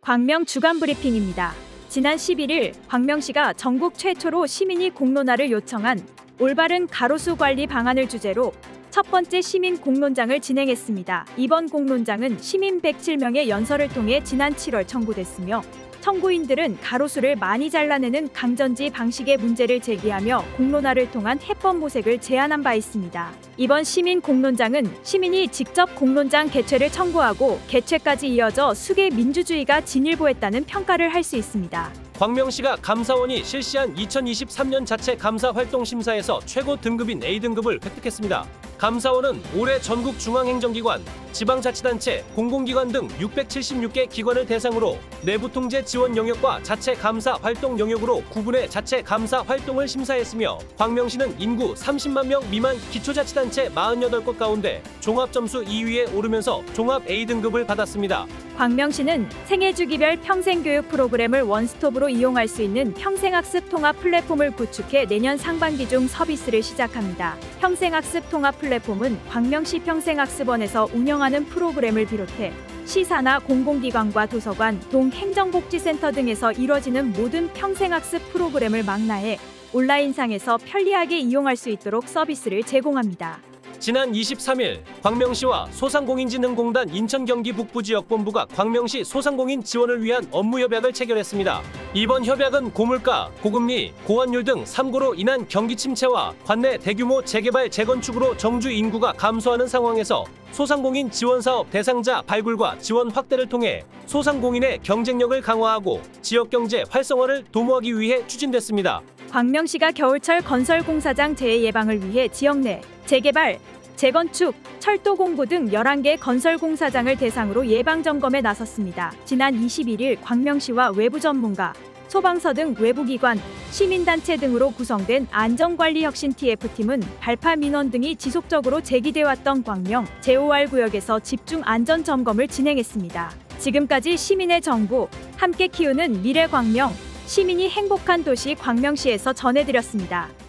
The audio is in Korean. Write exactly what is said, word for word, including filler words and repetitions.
광명 주간 브리핑입니다. 지난 십일 일 광명시가 전국 최초로 시민이 공론화를 요청한 올바른 가로수 관리 방안을 주제로 첫 번째 시민 공론장을 진행했습니다. 이번 공론장은 시민 백칠 명의 연설을 통해 지난 칠월 청구됐으며 청구인들은 가로수를 많이 잘라내는 강전지 방식의 문제를 제기하며 공론화를 통한 해법 모색을 제안한 바 있습니다. 이번 시민 공론장은 시민이 직접 공론장 개최를 청구하고 개최까지 이어져 수개 민주주의가 진일보했다는 평가를 할 수 있습니다. 광명시가 감사원이 실시한 이천이십삼 년 자체 감사 활동 심사에서 최고 등급인 에이 등급을 획득했습니다. 감사원은 올해 전국 중앙행정기관, 지방자치단체, 공공기관 등 육백칠십육 개 기관을 대상으로 내부 통제 지원 영역과 자체 감사 활동 영역으로 구분해 자체 감사 활동을 심사했으며 광명시는 인구 삼십만 명 미만 기초자치단체 사십팔 곳 가운데 종합점수 이 위에 오르면서 종합 에이 등급을 받았습니다. 광명시는 생애주기별 평생교육 프로그램을 원스톱으로 이용할 수 있는 평생학습 통합 플랫폼을 구축해 내년 상반기 중 서비스를 시작합니다. 평생학습 통합 플랫폼은 광명시 평생학습원에서 운영하는 프로그램을 비롯해 시사나 공공기관과 도서관, 동행정복지센터 등에서 이뤄지는 모든 평생학습 프로그램을 망라해 온라인상에서 편리하게 이용할 수 있도록 서비스를 제공합니다. 지난 이십삼 일 광명시와 소상공인진흥공단 인천경기북부지역본부가 광명시 소상공인 지원을 위한 업무협약을 체결했습니다. 이번 협약은 고물가, 고금리, 고환율 등 삼고로 인한 경기 침체와 관내 대규모 재개발 재건축으로 정주 인구가 감소하는 상황에서 소상공인 지원사업 대상자 발굴과 지원 확대를 통해 소상공인의 경쟁력을 강화하고 지역경제 활성화를 도모하기 위해 추진됐습니다. 광명시가 겨울철 건설공사장 재해 예방을 위해 지역 내 재개발, 재건축, 철도 공고 등 열한 개 건설공사장을 대상으로 예방점검에 나섰습니다. 지난 이십일 일 광명시와 외부 전문가, 소방서 등 외부기관, 시민단체 등으로 구성된 안전관리혁신 티에프팀은 발파 민원 등이 지속적으로 제기돼 왔던 광명 제오알 구역에서 집중 안전점검을 진행했습니다. 지금까지 시민의 정부, 함께 키우는 미래 광명, 시민이 행복한 도시 광명시에서 전해드렸습니다.